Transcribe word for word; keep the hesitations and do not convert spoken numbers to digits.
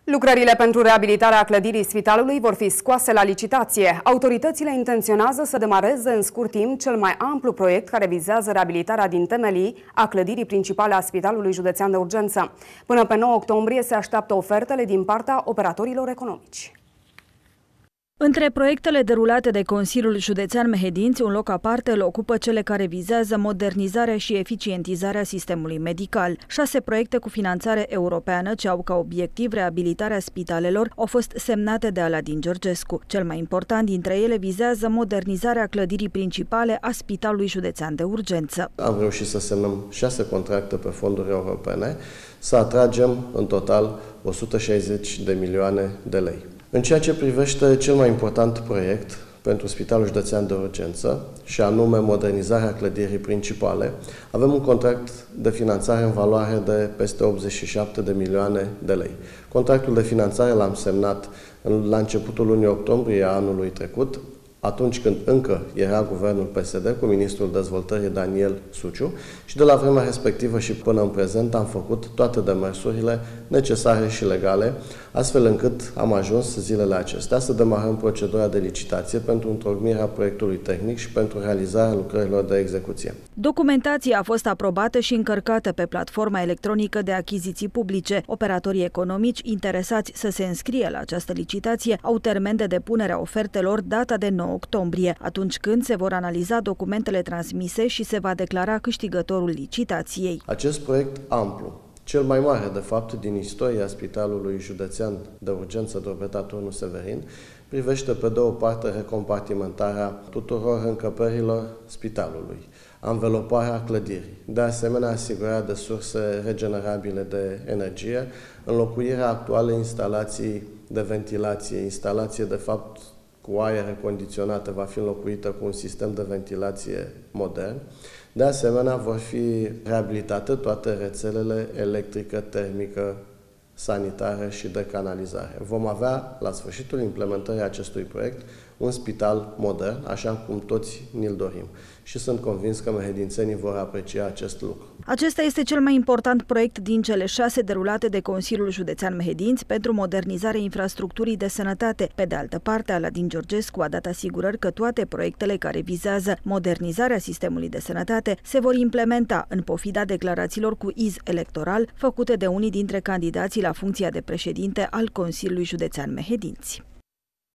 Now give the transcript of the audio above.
Lucrările pentru reabilitarea clădirii spitalului vor fi scoase la licitație. Autoritățile intenționează să demareze în scurt timp cel mai amplu proiect care vizează reabilitarea din temelii a clădirii principale a Spitalului Județean de Urgență. Până pe nouă octombrie se așteaptă ofertele din partea operatorilor economici. Între proiectele derulate de Consiliul Județean Mehedinți, un loc aparte îl ocupă cele care vizează modernizarea și eficientizarea sistemului medical. Șase proiecte cu finanțare europeană ce au ca obiectiv reabilitarea spitalelor au fost semnate de Aladin Georgescu. Cel mai important dintre ele vizează modernizarea clădirii principale a Spitalului Județean de Urgență. Am reușit să semnăm șase contracte pe fonduri europene, să atragem în total o sută șaizeci de milioane de lei. În ceea ce privește cel mai important proiect pentru Spitalul Județean de Urgență, și anume modernizarea clădirii principale, avem un contract de finanțare în valoare de peste optzeci și șapte de milioane de lei. Contractul de finanțare l-am semnat la începutul lunii octombrie a anului trecut, atunci când încă era guvernul P S D cu ministrul dezvoltării Daniel Suciu, și de la vremea respectivă și până în prezent am făcut toate demersurile necesare și legale, astfel încât am ajuns zilele acestea să demarăm procedura de licitație pentru întocmirea proiectului tehnic și pentru realizarea lucrărilor de execuție. Documentația a fost aprobată și încărcată pe platforma electronică de achiziții publice. Operatorii economici interesați să se înscrie la această licitație au termen de depunere a ofertelor data de nouă octombrie, atunci când se vor analiza documentele transmise și se va declara câștigătorul licitației. Acest proiect amplu, cel mai mare, de fapt, din istoria Spitalului Județean de Urgență Drobeta Turnu Severin, privește pe de o parte recompartimentarea tuturor încăperilor spitalului, anveloparea clădirii, de asemenea asigurarea de surse regenerabile de energie, înlocuirea actualei instalații de ventilație, instalație de fapt cu aer condiționată va fi înlocuită cu un sistem de ventilație modern. De asemenea, vor fi reabilitate toate rețelele electrică, termică, sanitară și de canalizare. Vom avea, la sfârșitul implementării acestui proiect, un spital modern, așa cum toți ni-l dorim. Și sunt convins că mehedințenii vor aprecia acest lucru. Acesta este cel mai important proiect din cele șase derulate de Consiliul Județean Mehedinți pentru modernizarea infrastructurii de sănătate. Pe de altă parte, Aladin Georgescu a dat asigurări că toate proiectele care vizează modernizarea sistemului de sănătate se vor implementa în pofida declarațiilor cu iz electoral făcute de unii dintre candidații la funcția de președinte al Consiliului Județean Mehedinți.